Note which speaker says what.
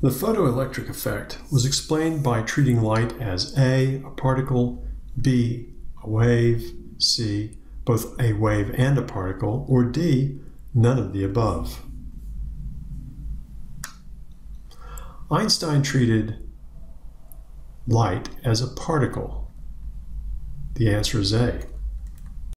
Speaker 1: The photoelectric effect was explained by treating light as A, a particle, B, a wave, C, both a wave and a particle, or D, none of the above. Einstein treated light as a particle. The answer is A.